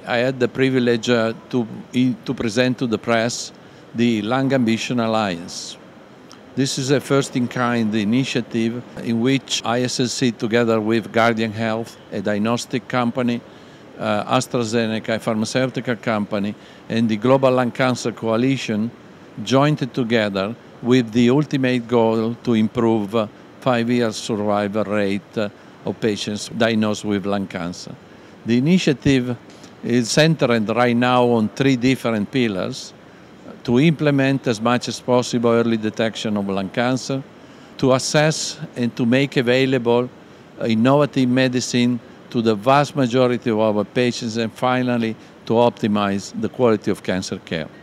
I had the privilege to present to the press the Lung Ambition Alliance. This is a first-in-kind initiative in which ISSC, together with Guardian Health, a diagnostic company, AstraZeneca, a pharmaceutical company, and the Global Lung Cancer Coalition, joined together with the ultimate goal to improve 5-year survival rate of patients diagnosed with lung cancer. The initiative is centered right now on 3 different pillars: to implement as much as possible early detection of lung cancer, to assess and to make available innovative medicine to the vast majority of our patients, and finally to optimize the quality of cancer care.